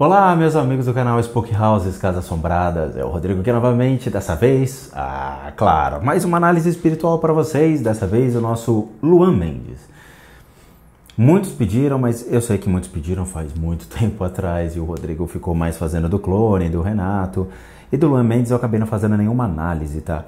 Olá, meus amigos do canal Spook Houses Casas Assombradas, é o Rodrigo aqui novamente, dessa vez, claro, mais uma análise espiritual para vocês, dessa vez o nosso Luan Mendes. Muitos pediram, mas eu sei que muitos pediram faz muito tempo atrás e o Rodrigo ficou mais fazendo do clone, do Renato, e do Luan Mendes eu acabei não fazendo nenhuma análise, tá?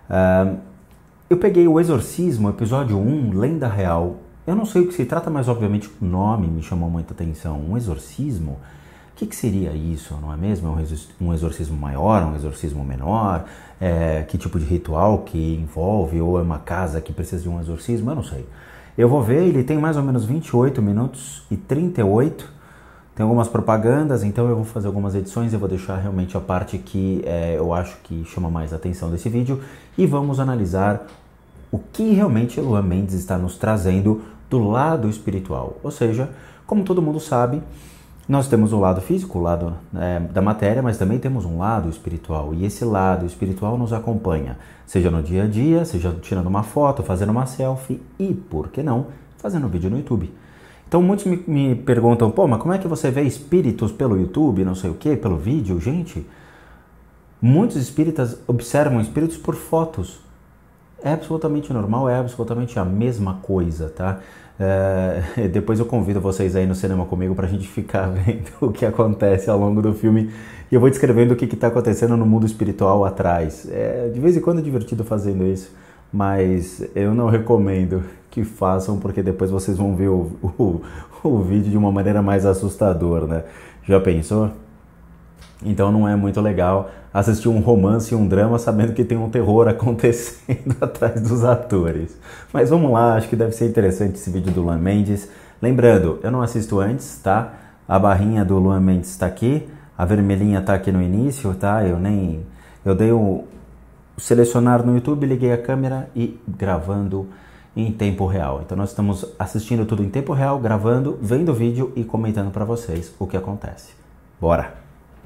Eu peguei o Exorcismo, episódio 1, Lenda Real. Eu não sei o que se trata, mas obviamente o nome me chamou muita atenção. Um exorcismo? O que seria isso, não é mesmo? Um exorcismo maior, um exorcismo menor? Que tipo de ritual que envolve? Ou é uma casa que precisa de um exorcismo? Eu não sei. Eu vou ver, ele tem mais ou menos 28 minutos e 38. Tem algumas propagandas, então eu vou fazer algumas edições. Eu vou deixar realmente a parte que eu acho que chama mais atenção desse vídeo. E vamos analisar o que realmente o Luan Mendes está nos trazendo do lado espiritual. Ou seja, como todo mundo sabe, nós temos o lado físico, o lado da matéria, mas também temos um lado espiritual. E esse lado espiritual nos acompanha, seja no dia a dia, seja tirando uma foto, fazendo uma selfie e, por que não, fazendo um vídeo no YouTube. Então muitos me perguntam, pô, mas como é que você vê espíritos pelo YouTube, não sei o que, pelo vídeo? Gente, muitos espíritas observam espíritos por fotos. É absolutamente normal, é absolutamente a mesma coisa, tá? Depois eu convido vocês aí no cinema comigo pra gente ficar vendo o que acontece ao longo do filme e eu vou descrevendo o que está acontecendo no mundo espiritual atrás. De vez em quando é divertido fazendo isso, mas eu não recomendo que façam porque depois vocês vão ver o vídeo de uma maneira mais assustadora, né? Já pensou? Então não é muito legal assistir um romance e um drama sabendo que tem um terror acontecendo atrás dos atores. Mas vamos lá, acho que deve ser interessante esse vídeo do Luan Mendes. Lembrando, eu não assisto antes, tá? A barrinha do Luan Mendes está aqui, a vermelhinha está aqui no início, tá? Eu dei o selecionar no YouTube, liguei a câmera e gravando em tempo real. Então nós estamos assistindo tudo em tempo real, gravando, vendo o vídeo e comentando para vocês o que acontece. Bora!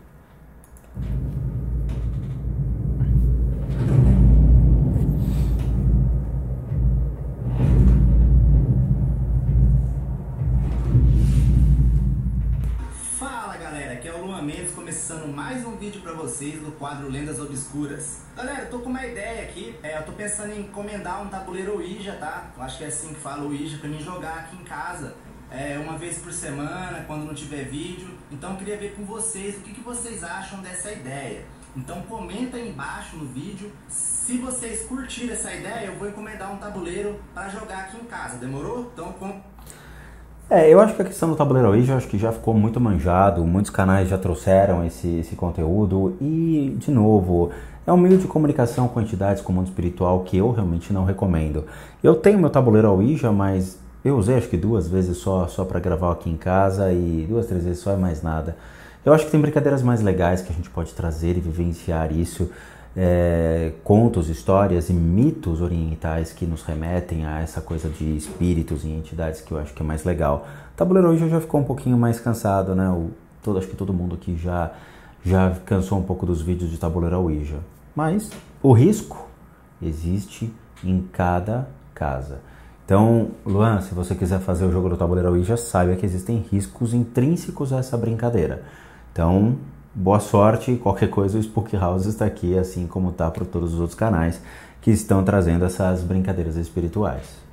Fala galera, aqui é o Luan Mendes começando mais um vídeo pra vocês do quadro Lendas Obscuras. Galera, eu tô com uma ideia aqui, eu tô pensando em encomendar um tabuleiro Ouija, tá? Eu acho que é assim que fala Ouija, pra mim jogar aqui em casa. Uma vez por semana, quando não tiver vídeo. Então eu queria ver com vocês o que vocês acham dessa ideia. Então comenta aí embaixo no vídeo. Se vocês curtirem essa ideia, eu vou encomendar um tabuleiro para jogar aqui em casa. Demorou? Então eu acho que a questão do tabuleiro Ouija, acho que já ficou muito manjado, muitos canais já trouxeram esse conteúdo e, de novo, é um meio de comunicação com entidades com o mundo espiritual que eu realmente não recomendo. Eu tenho meu tabuleiro Ouija, mas eu usei acho que 2 vezes só para gravar aqui em casa e 2, 3 vezes só é mais nada. Eu acho que tem brincadeiras mais legais que a gente pode trazer e vivenciar isso. Contos, histórias e mitos orientais que nos remetem a essa coisa de espíritos e entidades que eu acho que é mais legal. Tabuleiro Ouija já ficou um pouquinho mais cansado, né? Acho que todo mundo aqui já cansou um pouco dos vídeos de tabuleiro Ouija. Mas o risco existe em cada casa. Então, Luan, se você quiser fazer o jogo do tabuleiro Ouija, saiba que existem riscos intrínsecos a essa brincadeira. Então, boa sorte, qualquer coisa o Spook House está aqui, assim como está para todos os outros canais que estão trazendo essas brincadeiras espirituais.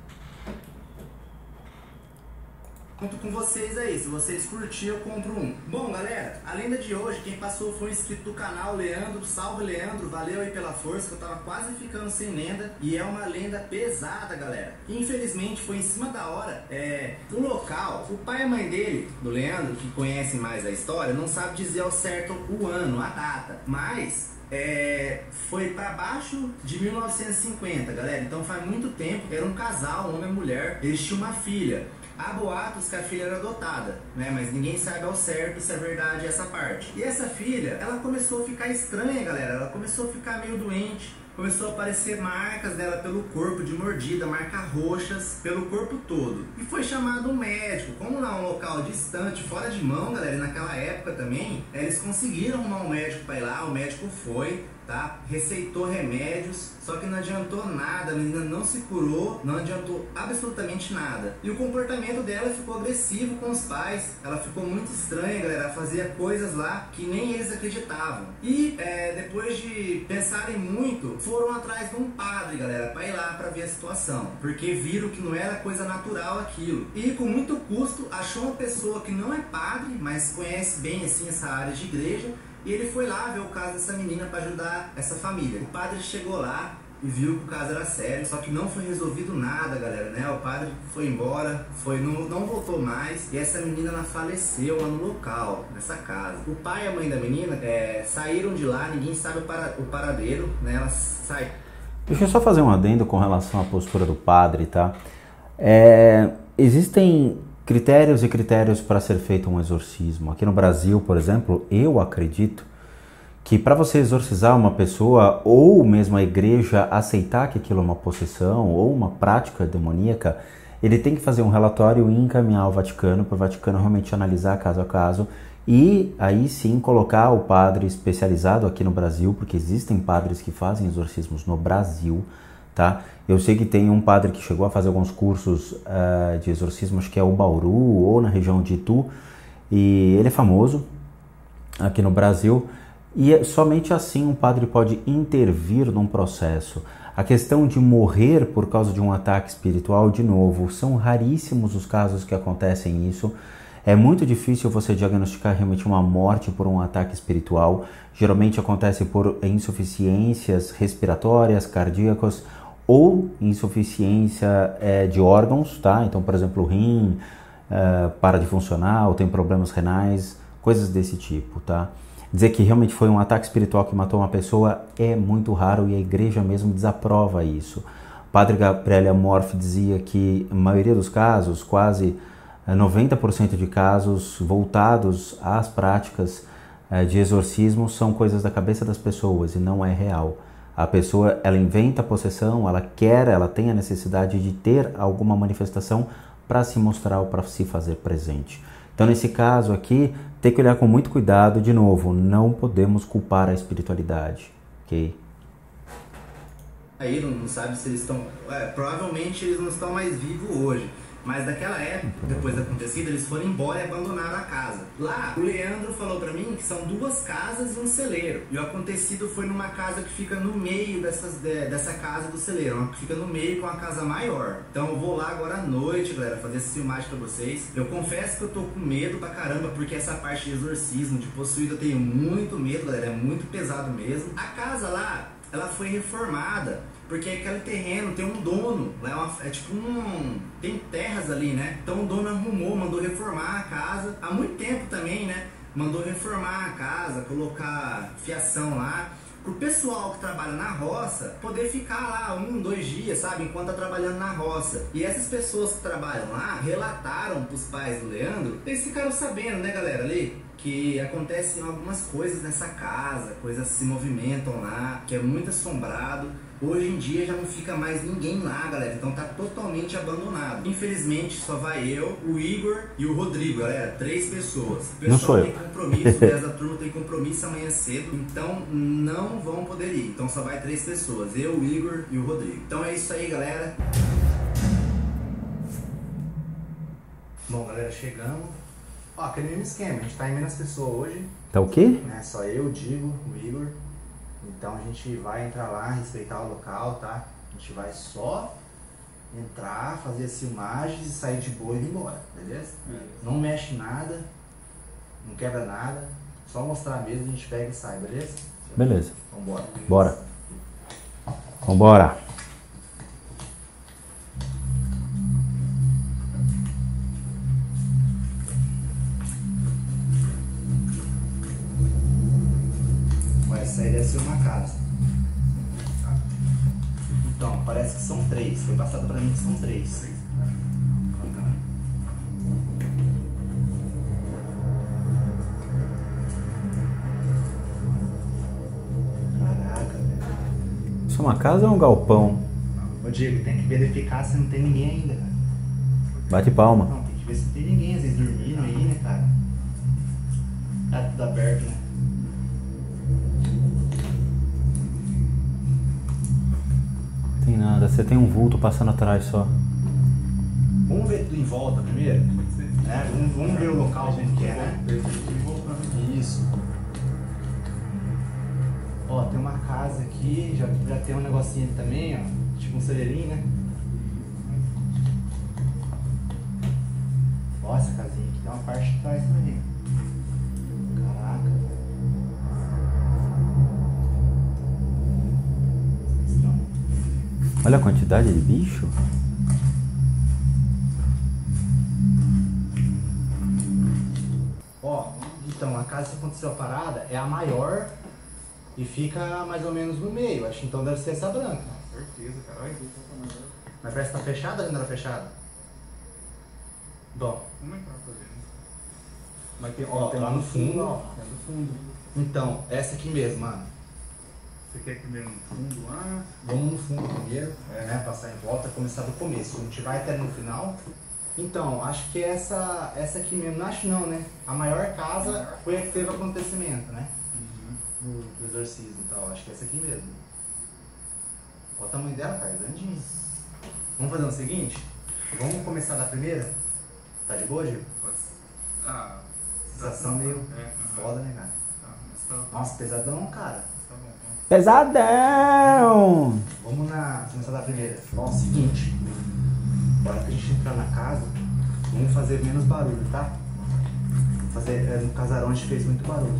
Conto com vocês aí, se vocês curtirem eu compro um. Bom galera, a lenda de hoje, quem passou foi um inscrito do canal, Leandro. Salve Leandro, valeu aí pela força, que eu tava quase ficando sem lenda. E é uma lenda pesada galera. Infelizmente foi em cima da hora. O local, o pai e a mãe dele, do Leandro, que conhecem mais a história, não sabe dizer ao certo o ano, a data. Mas foi pra baixo de 1950 galera, então faz muito tempo. Era um casal, um homem e mulher, eles tinham uma filha. Há boatos que a filha era adotada, né? Mas ninguém sabe ao certo se é verdade essa parte. E essa filha, ela começou a ficar estranha, galera. Ela começou a ficar meio doente. Começou a aparecer marcas dela pelo corpo de mordida, marcas roxas pelo corpo todo. E foi chamado um médico. Como lá é um local distante, fora de mão, galera, e naquela época também, eles conseguiram arrumar um médico para ir lá, o médico foi, tá? Receitou remédios, só que não adiantou nada, a menina não se curou, não adiantou absolutamente nada. E o comportamento dela ficou agressivo com os pais, ela ficou muito estranha, galera, fazia coisas lá que nem eles acreditavam. E depois de pensarem muito, foram atrás de um padre, galera, para ir lá para ver a situação, porque viram que não era coisa natural aquilo. E com muito custo, achou uma pessoa que não é padre, mas conhece bem assim essa área de igreja, e ele foi lá ver o caso dessa menina para ajudar essa família. O padre chegou lá e viu que o caso era sério, só que não foi resolvido nada, galera, né? O padre foi embora, não voltou mais, e essa menina ela faleceu lá no local, nessa casa. O pai e a mãe da menina saíram de lá, ninguém sabe o paradeiro, né? Ela sai. Deixa eu só fazer um adendo com relação à postura do padre, tá? Existem critérios e critérios para ser feito um exorcismo. Aqui no Brasil, por exemplo, eu acredito que para você exorcizar uma pessoa, ou mesmo a igreja aceitar que aquilo é uma possessão ou uma prática demoníaca, ele tem que fazer um relatório e encaminhar ao Vaticano, para o Vaticano realmente analisar caso a caso, e aí sim colocar o padre especializado aqui no Brasil, porque existem padres que fazem exorcismos no Brasil, tá? Eu sei que tem um padre que chegou a fazer alguns cursos de exorcismo, acho que é o Bauru ou na região de Itu, e ele é famoso aqui no Brasil, e somente assim um padre pode intervir num processo. A questão de morrer por causa de um ataque espiritual, de novo, são raríssimos os casos que acontecem isso. É muito difícil você diagnosticar realmente uma morte por um ataque espiritual. Geralmente acontece por insuficiências respiratórias, cardíacas ou insuficiência de órgãos, tá? Então, por exemplo, o rim para de funcionar ou tem problemas renais, coisas desse tipo, tá? Dizer que realmente foi um ataque espiritual que matou uma pessoa é muito raro e a igreja mesmo desaprova isso. O padre Gabriele Amorfi dizia que a maioria dos casos, quase 90% de casos voltados às práticas de exorcismo são coisas da cabeça das pessoas e não é real. A pessoa, ela inventa a possessão, ela tem a necessidade de ter alguma manifestação para se mostrar ou para se fazer presente. Então, nesse caso aqui, tem que olhar com muito cuidado. De novo, não podemos culpar a espiritualidade, ok? Aí não sabe se eles estão... provavelmente eles não estão mais vivos hoje. Mas daquela época, depois do acontecido, eles foram embora e abandonaram a casa. Lá, o Leandro falou pra mim que são 2 casas e um celeiro. E o acontecido foi numa casa que fica no meio dessa casa do celeiro. Uma que fica no meio com uma casa maior. Então eu vou lá agora à noite, galera, fazer essa filmagem pra vocês. Eu confesso que eu tô com medo pra caramba, porque essa parte de exorcismo, de possuído, eu tenho muito medo, galera. É muito pesado mesmo. A casa lá, ela foi reformada. Porque aquele terreno tem um dono, tem terras ali, né? Então o dono arrumou, mandou reformar a casa, há muito tempo também, né? Mandou reformar a casa, colocar fiação lá, pro pessoal que trabalha na roça poder ficar lá 1, 2 dias, sabe? Enquanto tá trabalhando na roça. E essas pessoas que trabalham lá relataram pros pais do Leandro, eles ficaram sabendo, né, galera, ali, que acontecem algumas coisas nessa casa, coisas se movimentam lá, que é muito assombrado. Hoje em dia já não fica mais ninguém lá, galera, então tá totalmente abandonado. Infelizmente só vai eu, o Igor e o Rodrigo, galera, 3 pessoas. O pessoal tem compromisso, o resto da turma tem compromisso amanhã cedo, então não vão poder ir. Então só vai 3 pessoas, eu, o Igor e o Rodrigo. Então é isso aí, galera. Bom, galera, chegamos. Ó, aquele mesmo esquema, a gente tá em menos pessoas hoje. Tá o quê? Né? Só eu, o Digo, o Igor. Então a gente vai entrar lá, respeitar o local, tá? A gente vai só entrar, fazer as filmagens e sair de boa e ir embora, beleza? Não mexe nada, não quebra nada, só mostrar mesmo, a gente pega e sai, beleza? Beleza. Vambora. Bora. Vambora. Essa aí deve ser uma casa. Então, parece que são 3. Foi passado pra mim que são 3. Caraca, velho. Isso é uma casa ou é um galpão? Ô Diego, tem que verificar se não tem ninguém ainda, cara. Bate palma. Não, tem que ver se não tem ninguém. Às vezes dormindo aí, né, cara? Tá tudo aberto, né? tem nada, você tem um vulto passando atrás só. Vamos ver tudo em volta primeiro? Né? Vamos ver o local como que é, né? Isso. Ó, tem uma casa aqui, já tem um negocinho ali também, ó. Tipo um celeirinho, né? Ó, essa casinha aqui tem uma parte de trás também. Caraca, velho. Olha a quantidade de bicho. Ó, então a casa que aconteceu a parada é a maior e fica mais ou menos no meio. Acho que então deve ser essa branca. Certeza, cara. Olha aqui, Mas parece que tá fechada ou ainda era fechada? Bom. como é que tá fazendo? Mas tem, ó, tem lá no fundo, ó. É do fundo. Então, essa aqui mesmo, mano. Você quer que mesmo no fundo lá? Vamos no fundo primeiro, né? Passar em volta, começar do começo. A gente vai até no final. Então, acho que essa aqui mesmo, não acho não, né? A maior casa foi a que teve acontecimento, né? Do exorcismo e tal. Acho que é essa aqui mesmo. Olha o tamanho dela, cara, grandinho. Vamos fazer o seguinte? Vamos começar da primeira? Tá de boa, Gil? Pode ser. Ah, Sensação meio aham. foda, né, cara? Tá, mas tá, Nossa, pesadão, cara. tá bom. Pesadão! Vamos começar da primeira. Ó, seguinte. Bora que a gente entrar na casa, vamos fazer menos barulho, tá? Vamos fazer, no casarão a gente fez muito barulho.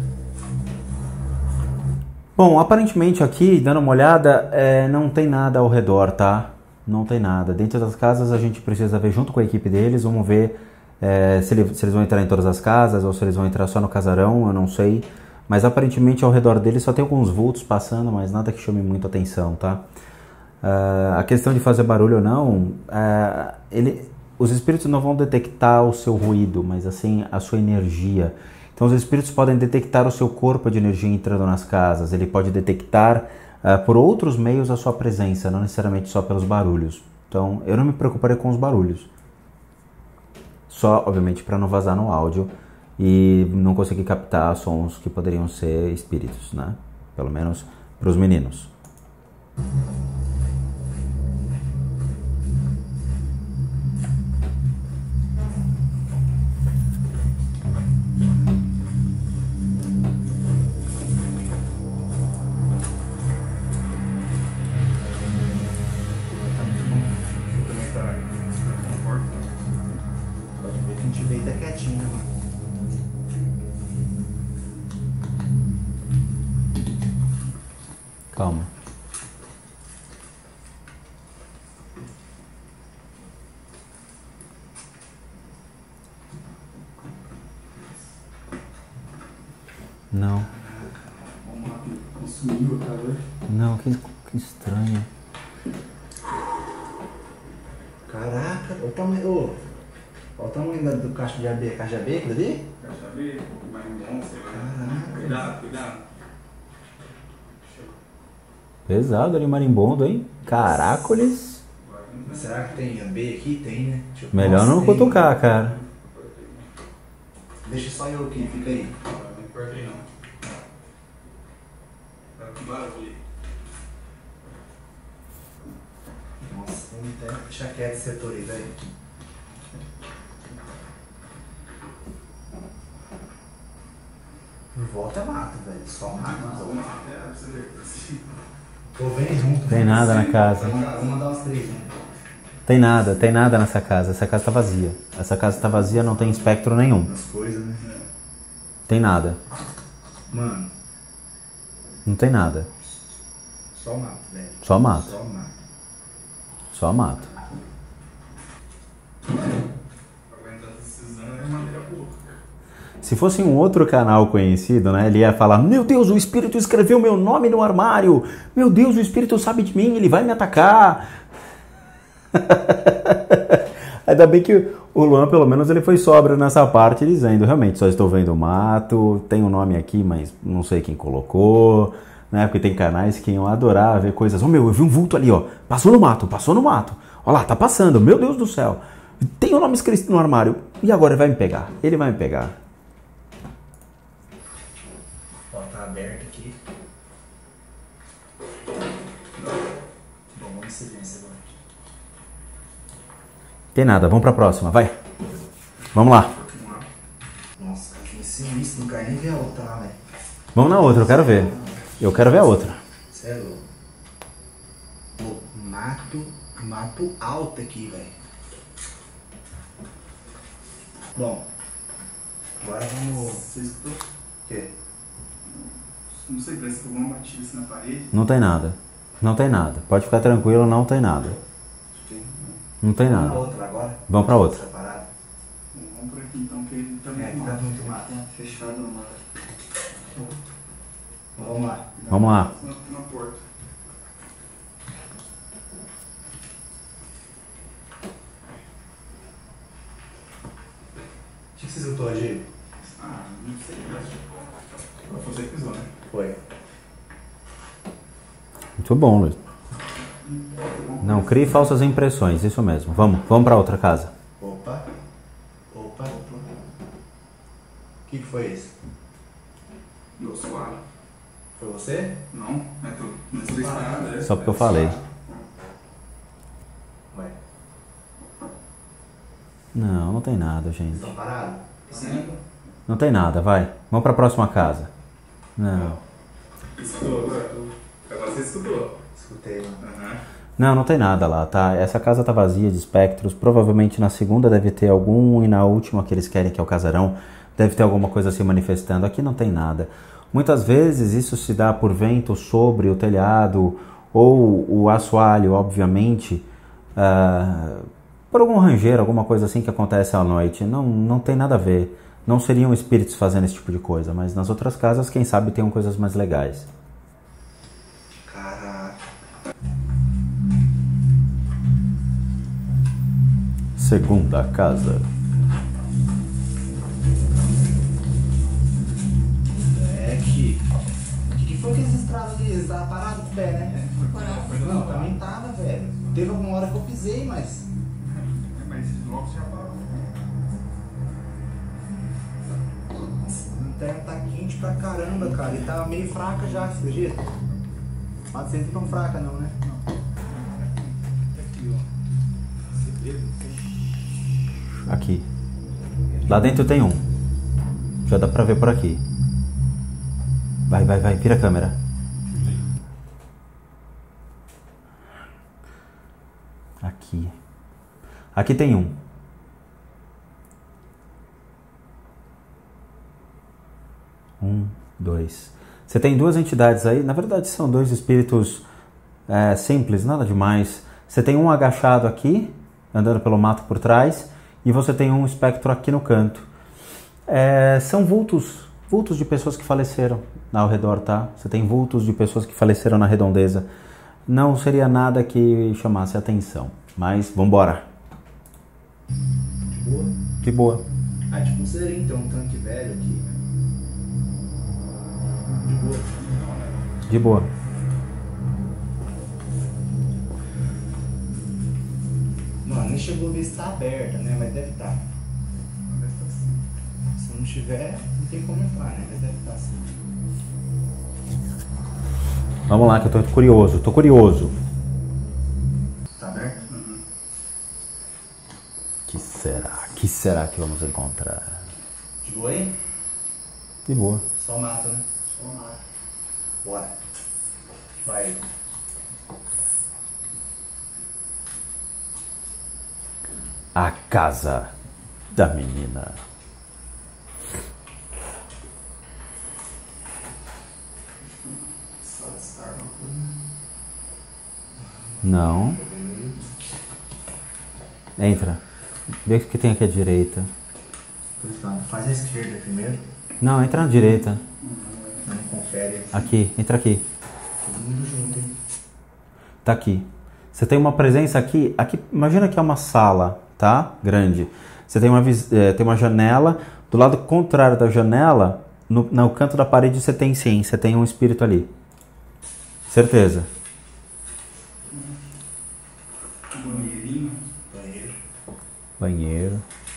Bom, aparentemente aqui, dando uma olhada, não tem nada ao redor, tá? Não tem nada. Dentro das casas a gente precisa ver junto com a equipe deles, vamos ver se eles vão entrar em todas as casas ou se eles vão entrar só no casarão, eu não sei. Mas aparentemente ao redor deles só tem alguns vultos passando, mas nada que chame muito atenção, tá? A questão de fazer barulho ou não, os espíritos não vão detectar o seu ruído, mas assim a sua energia. Então os espíritos podem detectar o seu corpo de energia entrando nas casas, ele pode detectar por outros meios a sua presença, não necessariamente só pelos barulhos. Então eu não me preocuparia com os barulhos, só obviamente para não vazar no áudio e não conseguir captar sons que poderiam ser espíritos, né? Pelo menos para os meninos. Pode ver que a gente veio até quietinho, né, mano? Calma. Não. Consumiu a cara. Não, que estranho. Caraca, olha o tamanho. Olha o tamanho do caixa de abelha. Caixa de abelha, aquilo ali? Quer saber? Mais bom, sei lá. Caraca. Cuidado, cuidado. Pesado ali, marimbondo, hein? Caracoles. Mas será que tem abelha aqui? Tem, né? Tipo, Melhor nossa, não tem. cutucar, cara. Deixa só eu aqui, fica aí. Não importei não. Tá com barulho. Nossa, vamos até deixar quieto esse setor aí, velho. Em volta é mato, velho. Só mato. É, você vê. Assim. Tô vendo junto. Tem nada na casa. Vamos mandar uns três, né? Tem nada nessa casa. Essa casa tá vazia. Essa casa tá vazia, não tem espectro nenhum. As coisas, né? Tem nada. Mano, Não tem nada. só mato, velho. Só mato. Só mato. Só mato. Aguentando esses anos é maneira boa. Se fosse um outro canal conhecido, né? Ele ia falar: meu Deus, o espírito escreveu meu nome no armário. Meu Deus, o espírito sabe de mim, ele vai me atacar. Ainda bem que o Luan, pelo menos, ele foi sóbrio nessa parte, dizendo: realmente, só estou vendo o mato, tem um nome aqui, mas não sei quem colocou, né? Porque tem canais que iam adorar ver coisas. Oh, meu, eu vi um vulto ali, ó. Passou no mato. Olha lá, tá passando, meu Deus do céu. Tem o nome escrito no armário. E agora ele vai me pegar. Ele vai me pegar. Ó, tá aberto aqui. Bom, vamos silêncio agora. Tem nada, vamos pra próxima, vai. Vamos lá. Nossa, cara, que sinistro, não quero nem ver a outra lá, velho. Vamos na outra, eu quero ver. Eu quero ver a outra. Cê é louco. Pô, mato alto aqui, velho. Bom, agora vamos... Você escutou? O quê? Não sei, parece que alguma batida assim na parede. Não tem nada. Não tem nada. Pode ficar tranquilo, não tem nada. Não tem Vamos nada. pra outra agora? Vamos pra outra. Separado? Vamos por aqui então, que ele também Aqui tá muito mato. fechado no mato. Vamos lá. Vamos lá. Na porta. O que você escutou, Diego? Ah, não sei, foi você que pisou, né? Foi. Muito bom, Luiz. Não crie falsas impressões, isso mesmo. Vamos pra outra casa. Opa. O que foi isso? Deu suave. Foi você? Não, é tudo. Não sei nada. Só porque eu falei. Ué, Não tem nada, gente. estão parados? Sim. Não tem nada, vai. Vamos pra próxima casa. Não. Escutou agora? Agora você escutou. Escutei, mano. Aham. Não tem nada lá, tá? Essa casa tá vazia de espectros. Provavelmente na segunda deve ter algum e na última que eles querem, que é o casarão, deve ter alguma coisa se manifestando. Aqui não tem nada. Muitas vezes isso se dá por vento sobre o telhado ou o assoalho, obviamente, por algum rangeiro, alguma coisa assim que acontece à noite. Não tem nada a ver. Não seriam espíritos fazendo esse tipo de coisa, mas nas outras casas, quem sabe, tenham coisas mais legais. Caraca. Segunda casa. O que foi que eles estradas ali? Eles estavam parados com o pé, né? Não, também tava, velho. Teve alguma hora que eu pisei, mas... Mas logo você já parou. A lanterna tá quente pra caramba, cara. E tava meio fraca já, você acredita? Mas sempre tão fraca não, né? Não. Aqui, ó. Aqui. Lá dentro tem um. Já dá pra ver por aqui. Vai, vira a câmera. Aqui. Aqui tem um. Dois. Você tem duas entidades aí. Na verdade são dois espíritos simples, nada demais. Você tem um agachado aqui, andando pelo mato por trás, e você tem um espectro aqui no canto. São vultos de pessoas que faleceram ao redor, tá? Você tem vultos de pessoas que faleceram na redondeza. Não seria nada que chamasse atenção, mas vambora. De boa? De boa. Ah, tipo um serinho, tem um tanque velho aqui. De boa. De boa. Não, nem chegou a ver se tá aberta, né? Mas deve estar. Se não tiver, não tem como entrar, né? Mas deve estar sim. Vamos lá que eu tô curioso. Tá aberto? Que será que vamos encontrar? De boa aí? De boa. Só mato, né? Só mato. Bora. Vai. A casa da menina. Não. Entra. Vê o que tem aqui à direita. Faz a esquerda primeiro. Não, entra na direita. Não confere. Aqui, entra aqui. Todo mundo junto, hein? Tá aqui. Você tem uma presença aqui. Aqui, imagina que é uma sala, tá? Grande. Você tem uma janela. Do lado contrário da janela, no canto da parede, você tem um espírito ali. Certeza. Banheirinho. Banheiro. Banheiro.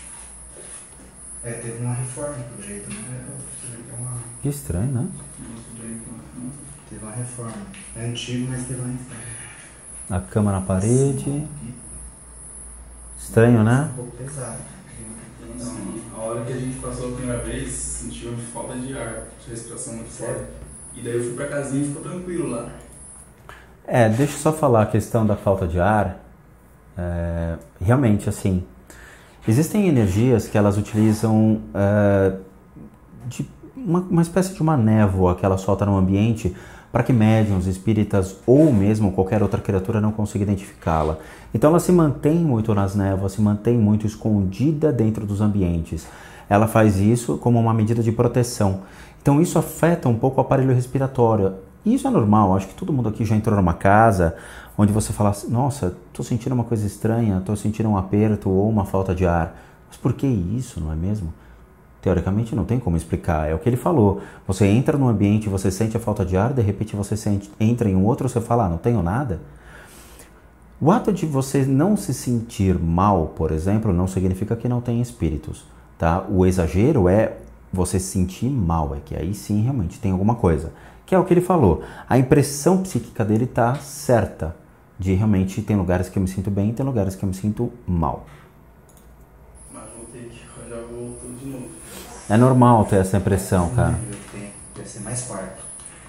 Teve uma reforma pelo jeito, né? Que estranho, né? Teve uma reforma. É antigo, mas teve uma reforma. A cama na parede. Estranho, né? Um pouco pesado. A hora que a gente passou a primeira vez, sentiu uma falta de ar, de respiração muito forte. E daí eu fui pra casinha e ficou tranquilo lá. Deixa eu só falar a questão da falta de ar. Realmente, assim, existem energias que elas utilizam de uma espécie de uma névoa que ela solta no ambiente para que médiuns, espíritas ou mesmo qualquer outra criatura não consiga identificá-la. Então ela se mantém muito nas névoas, se mantém muito escondida dentro dos ambientes. Ela faz isso como uma medida de proteção. Então isso afeta um pouco o aparelho respiratório. E isso é normal, acho que todo mundo aqui já entrou numa casa onde você fala assim, nossa, estou sentindo uma coisa estranha, estou sentindo um aperto ou uma falta de ar. Mas por que isso, não é mesmo? Teoricamente não tem como explicar, é o que ele falou. Você entra num ambiente, você sente a falta de ar, de repente você entra em um outro, você fala, não tenho nada. O ato de você não se sentir mal, por exemplo, não significa que não tem espíritos, tá? O exagero é você se sentir mal, é que aí sim realmente tem alguma coisa. Que é o que ele falou, a impressão psíquica dele está certa, de realmente tem lugares que eu me sinto bem, tem lugares que eu me sinto mal. Mas voltei aqui, já voltou de novo. É normal ter essa impressão, cara. Deve ser mais quarto.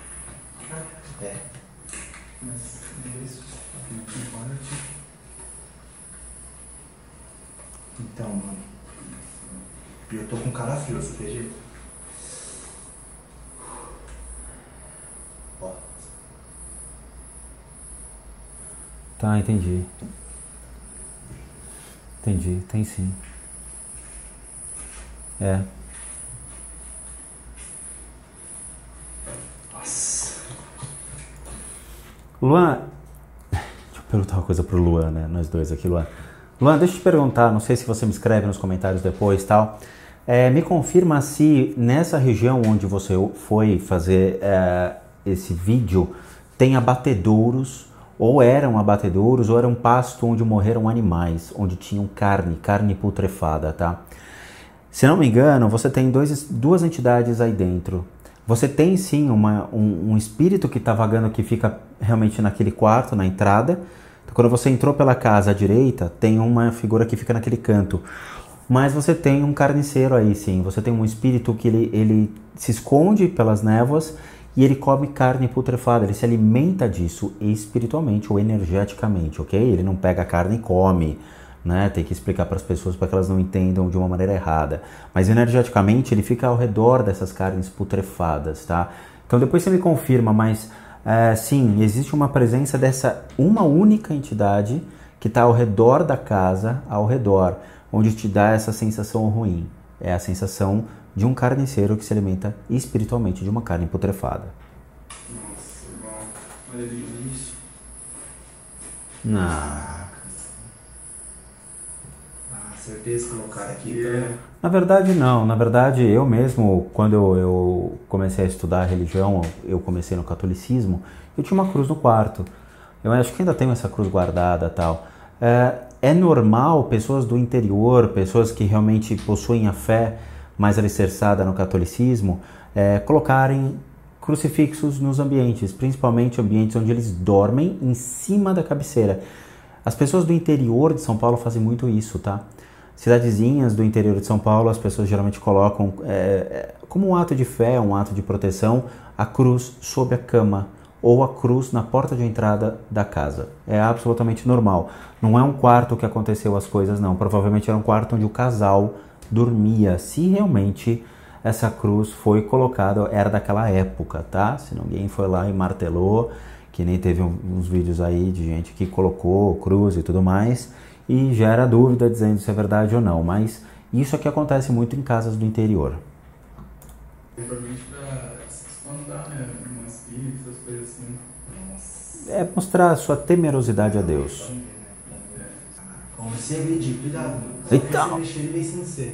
Mas isso, aqui quarto. Então, mano. Eu tô com calafrio, você acredita? Ó. Tá, entendi. Entendi, tem sim. Nossa. Luan, deixa eu perguntar uma coisa pro Luan, né? Nós dois aqui, Luan. Luan, deixa eu te perguntar, não sei se você me escreve nos comentários depois e tal. Me confirma se nessa região onde você foi fazer esse vídeo tem abatedouros, ou eram abatedouros, ou era um pasto onde morreram animais, onde tinham carne putrefada, tá? Se não me engano, você tem duas entidades aí dentro. Você tem sim um espírito que está vagando, que fica realmente naquele quarto, na entrada. Então, quando você entrou pela casa à direita, tem uma figura que fica naquele canto. Mas você tem um carniceiro aí sim, você tem um espírito que ele se esconde pelas névoas e ele come carne putrefada, ele se alimenta disso espiritualmente ou energeticamente, ok? Ele não pega a carne e come, né? Tem que explicar para as pessoas para que elas não entendam de uma maneira errada. Mas energeticamente ele fica ao redor dessas carnes putrefadas, tá? Então depois você me confirma, mas sim, existe uma presença dessa uma única entidade que está ao redor da casa, onde te dá essa sensação ruim. É a sensação de um carniceiro que se alimenta espiritualmente de uma carne putrefada. Nossa, irmão. Olha ali isso. Não. Certeza que colocaram aqui. Na verdade, não. Na verdade, eu mesmo, quando eu comecei a estudar a religião, eu comecei no catolicismo, eu tinha uma cruz no quarto. Eu acho que ainda tenho essa cruz guardada e tal. É normal pessoas do interior, pessoas que realmente possuem a fé mais alicerçada no catolicismo, colocarem crucifixos nos ambientes, principalmente ambientes onde eles dormem em cima da cabeceira. As pessoas do interior de São Paulo fazem muito isso, tá? Cidadezinhas do interior de São Paulo, as pessoas geralmente colocam como um ato de fé, um ato de proteção, a cruz sobre a cama ou a cruz na porta de entrada da casa. É absolutamente normal. Não é um quarto que aconteceu as coisas, não. Provavelmente era um quarto onde o casal dormia. Se realmente essa cruz foi colocada, era daquela época, tá? Se ninguém foi lá e martelou, que nem teve uns vídeos aí de gente que colocou cruz e tudo mais, e gera dúvida dizendo se é verdade ou não. Mas isso aqui acontece muito em casas do interior. Provavelmente pra se espantar, né? Umas espíritos, essas coisas assim. É mostrar a sua temerosidade a Deus. Como você agredir, cuidado. Eita! Se mexer, ele vem sem você.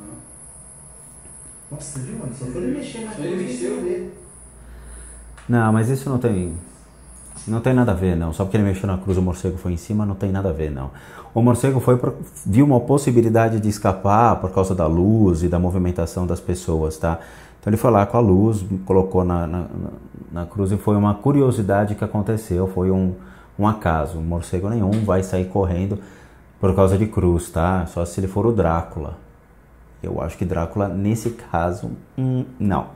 Nossa, viu, mano? Só foi ele mexer na cruz e sem ver. Não, mas isso não tem nada a ver, não. Só porque ele mexeu na cruz, o morcego foi em cima, não tem nada a ver, não. O morcego viu uma possibilidade de escapar por causa da luz e da movimentação das pessoas, tá? Então ele foi lá com a luz, colocou na cruz e foi uma curiosidade que aconteceu, foi um um acaso. Morcego nenhum vai sair correndo por causa de cruz, tá? Só se ele for o Drácula. Eu acho que Drácula, nesse caso, não.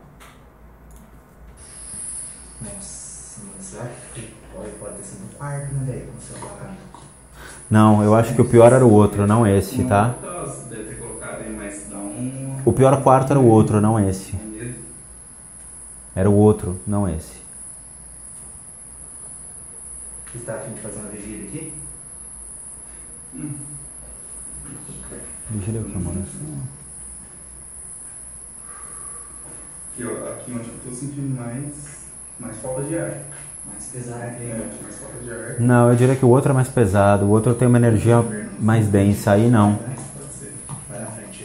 Nossa, mas será que pode ter sido no quarto, né, velho? Como você vai. Não, eu acho que o pior era o outro, não esse, tá? Deve ter colocado aí, mas dá um... O pior quarto era o outro, não esse. Era o outro, não esse. Você está a fim de fazer uma vigília aqui? Vigília o que, mano? Aqui, ó, aqui onde eu tô sentindo mais falta de ar. Mais pesado aqui. Mais falta de ar. Não, eu diria que o outro é mais pesado. O outro tem uma energia mais densa, aí não. Pode ser. Vai na frente aí.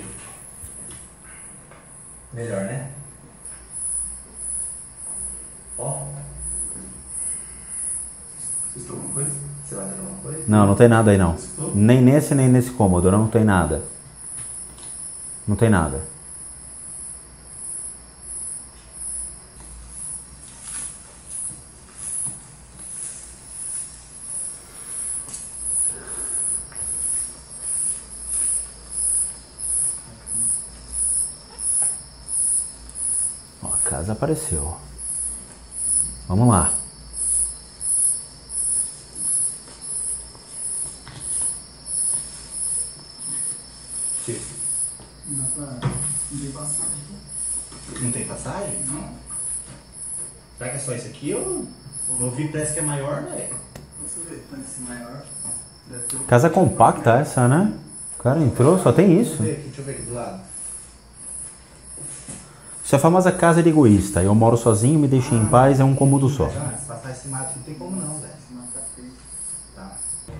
Melhor, né? Ó. Vocês estão alguma coisa? Você vai ter alguma coisa? Não, não tem nada aí não. Nem nesse cômodo, não tem nada. Não tem nada. Ó, a casa apareceu. Vamos lá. Não tem passagem? Não. Será que é só isso aqui ou... Eu vi, parece que é maior, né? Você vê, parece maior. Deve ter Casa compacta essa, né? O cara entrou, só tem isso. Deixa eu ver aqui do lado. Isso é a famosa casa de egoísta. Eu moro sozinho, me deixei em paz, é um cômodo só. Ah, se passar esse mato não tem como não, velho. Esse mato tá feio. Tá.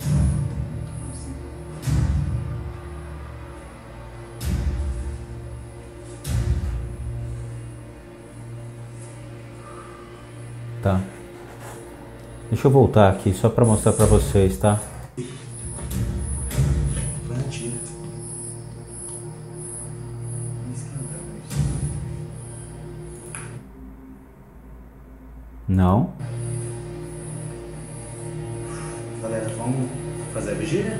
Tá. Deixa eu voltar aqui só pra mostrar pra vocês, tá? Foi antigo. Não. Galera, vamos fazer a vigília?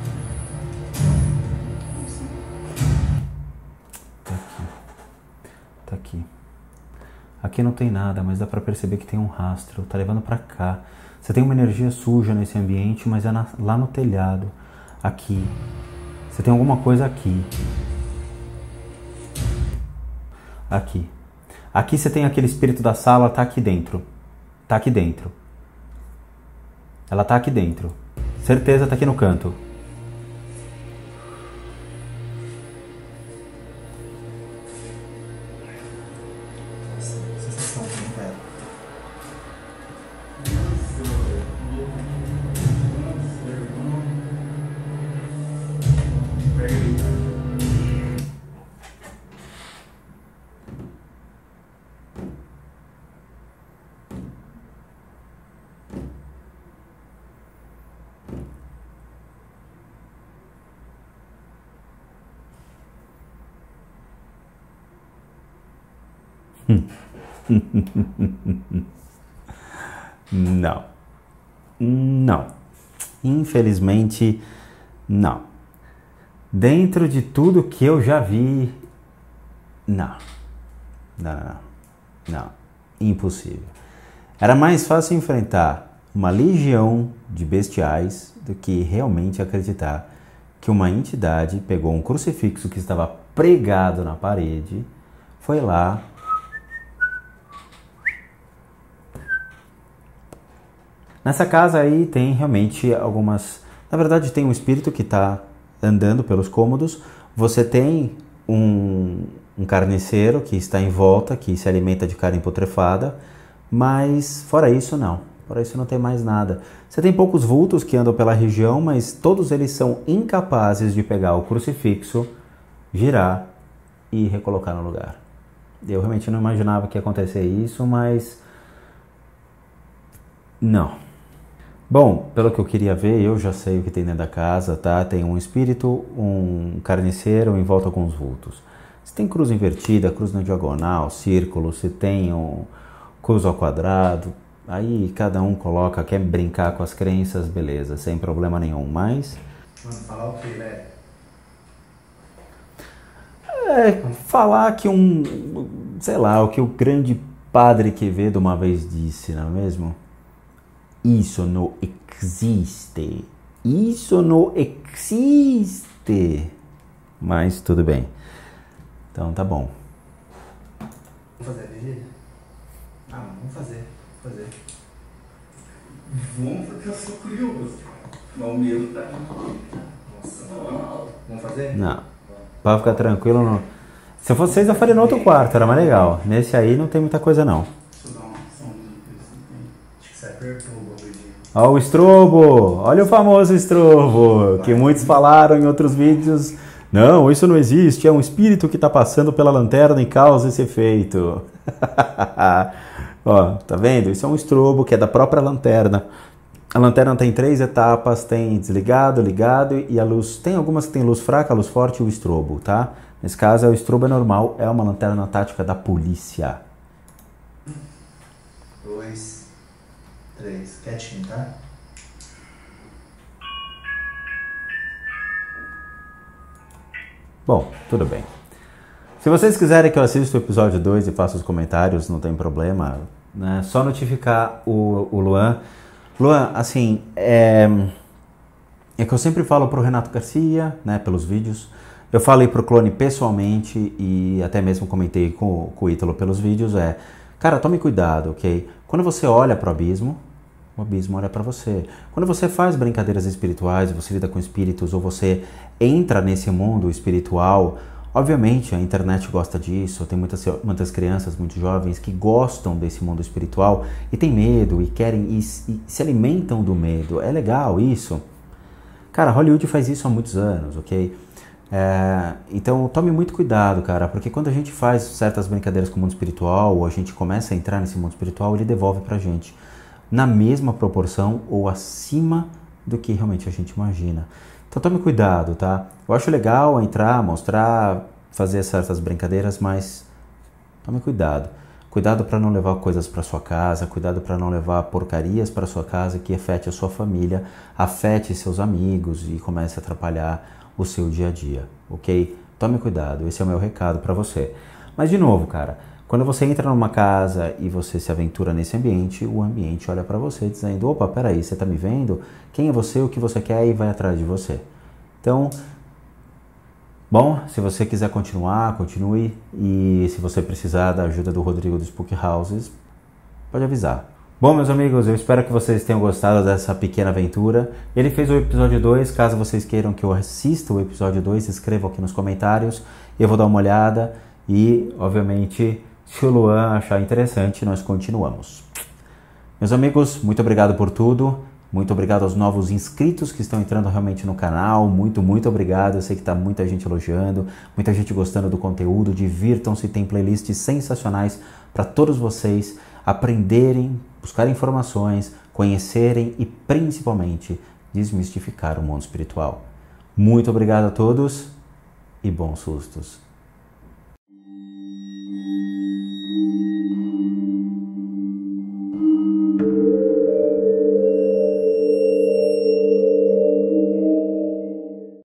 Tá aqui. Tá aqui. Aqui não tem nada, mas dá pra perceber que tem um rastro. Tá levando pra cá. Você tem uma energia suja nesse ambiente, mas é lá no telhado. Aqui. Você tem alguma coisa aqui. Aqui. Aqui você tem aquele espírito da sala, tá aqui dentro. Tá aqui dentro. Ela tá aqui dentro. Certeza, tá aqui no canto. Sensação, velho. Não. Não. Infelizmente, não. Dentro de tudo que eu já vi, não. Não. Não. Impossível. Era mais fácil enfrentar uma legião de bestiais do que realmente acreditar que uma entidade pegou um crucifixo que estava pregado na parede, foi lá, nessa casa aí tem realmente algumas... Na verdade tem um espírito que está andando pelos cômodos. Você tem um carniceiro que está em volta, que se alimenta de carne putrefada. Mas fora isso não. Fora isso não tem mais nada. Você tem poucos vultos que andam pela região, mas todos eles são incapazes de pegar o crucifixo, girar e recolocar no lugar. Eu realmente não imaginava que ia acontecer isso, mas... não. Bom, pelo que eu queria ver, eu já sei o que tem dentro da casa, tá? Tem um espírito, um carniceiro em volta com os vultos. Se tem cruz invertida, cruz na diagonal, círculo, se tem um cruz ao quadrado, Aí cada um coloca, quer brincar com as crenças, beleza, sem problema nenhum, mas... Mano, falar o que, né? Falar que sei lá, o que o grande Padre Quevedo uma vez disse, não é mesmo? Isso não existe. Isso não existe. Mas tudo bem. Então tá bom. Vamos fazer a vigília? Vamos fazer. Vamos porque eu sou curioso. Mas o medo tá. Nossa, não. Vamos fazer? Não. Pra ficar tranquilo, não. Se eu fosse vocês, eu faria no outro quarto, era mais legal. Nesse aí não tem muita coisa, não. Deixa eu dar uma sondinha pra ver se tem. Acho que você apertou o bagulhinho. Ó, o estrobo! Olha o famoso estrobo, que muitos falaram em outros vídeos. Não, isso não existe, é um espírito que está passando pela lanterna e causa esse efeito. Ó, tá vendo? Isso é um estrobo que é da própria lanterna. A lanterna tem 3 etapas, tem desligado, ligado e a luz. Tem algumas que tem luz fraca, luz forte e o estrobo, tá? Nesse caso, o estrobo é normal, é uma lanterna tática da polícia. 2, 3, quietinho, tá? Bom, tudo bem. Se vocês quiserem que eu assista o episódio 2 e faça os comentários, não tem problema, né? Só notificar o Luan. Luan, assim, é que eu sempre falo pro Renato Garcia, né, pelos vídeos. Eu falei pro Clone pessoalmente e até mesmo comentei com o Ítalo pelos vídeos, cara, tome cuidado, ok? Quando você olha pro abismo, o abismo olha para você. Quando você faz brincadeiras espirituais, você lida com espíritos ou você entra nesse mundo espiritual, obviamente a internet gosta disso, tem muitas crianças, muitos jovens que gostam desse mundo espiritual e tem medo e querem e se alimentam do medo. É legal isso. Cara, Hollywood faz isso há muitos anos, ok? Então tome muito cuidado, cara, porque quando a gente faz certas brincadeiras com o mundo espiritual ou a gente começa a entrar nesse mundo espiritual, ele devolve pra gente na mesma proporção ou acima do que realmente a gente imagina. Então tome cuidado, tá? Eu acho legal entrar, mostrar, fazer certas brincadeiras, mas tome cuidado. Cuidado para não levar coisas para sua casa, cuidado para não levar porcarias para sua casa que afete a sua família, afete seus amigos e comece a atrapalhar o seu dia a dia, ok? Tome cuidado, esse é o meu recado para você. Mas de novo, cara, quando você entra numa casa e você se aventura nesse ambiente, o ambiente olha para você dizendo, opa, peraí, você tá me vendo? Quem é você, o que você quer e vai atrás de você. Então, bom, se você quiser continuar, continue. E se você precisar da ajuda do Rodrigo do Spook Houses, pode avisar. Bom, meus amigos, eu espero que vocês tenham gostado dessa pequena aventura. Ele fez o episódio 2, caso vocês queiram que eu assista o episódio 2, escrevam aqui nos comentários. Eu vou dar uma olhada e, obviamente, se o Luan achar interessante, nós continuamos. Meus amigos, muito obrigado por tudo. Muito obrigado aos novos inscritos que estão entrando realmente no canal. Muito obrigado. Eu sei que está muita gente elogiando, muita gente gostando do conteúdo. Divirtam-se, tem playlists sensacionais para todos vocês aprenderem, buscar informações, conhecerem e principalmente desmistificar o mundo espiritual. Muito obrigado a todos e bons sustos.